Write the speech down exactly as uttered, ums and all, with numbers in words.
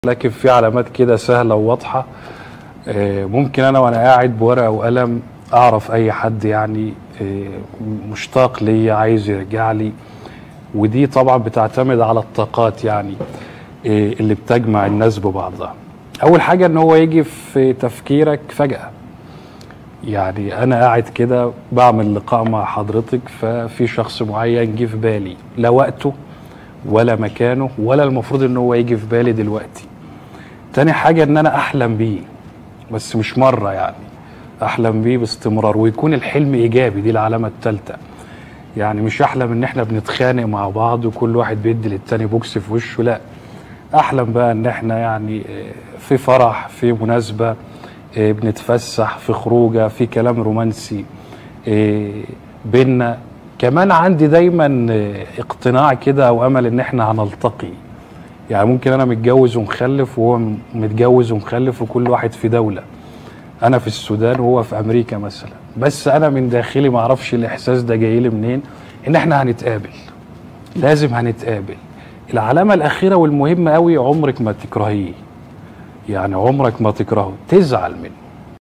لكن في علامات كده سهلة وواضحة. ممكن أنا وأنا قاعد بورقة وقلم أعرف أي حد يعني مشتاق لي عايز يرجع لي، ودي طبعا بتعتمد على الطاقات يعني اللي بتجمع الناس ببعضها. أول حاجة إن هو يجي في تفكيرك فجأة، يعني أنا قاعد كده بعمل لقاء مع حضرتك ففي شخص معين جه في بالي، لا وقته ولا مكانه ولا المفروض إن هو يجي في بالي دلوقتي. تاني حاجة ان انا احلم بيه، بس مش مرة، يعني احلم بيه باستمرار ويكون الحلم ايجابي، دي العلامة التالتة. يعني مش احلم ان احنا بنتخانق مع بعض وكل واحد بيدي للتاني بوكس في وشه، لا، احلم بقى ان احنا يعني في فرح، في مناسبة، بنتفسح، في خروجة، في كلام رومانسي بينا. كمان عندي دايما اقتناع كده او امل ان احنا هنلتقي، يعني ممكن انا متجوز ومخلف وهو متجوز ومخلف وكل واحد في دولة، انا في السودان وهو في امريكا مثلا، بس انا من داخلي ما اعرفش الاحساس ده جاي لي منين ان احنا هنتقابل، لازم هنتقابل. العلامة الاخيرة والمهمة قوي، عمرك ما تكرهيه، يعني عمرك ما تكرهه، تزعل منه.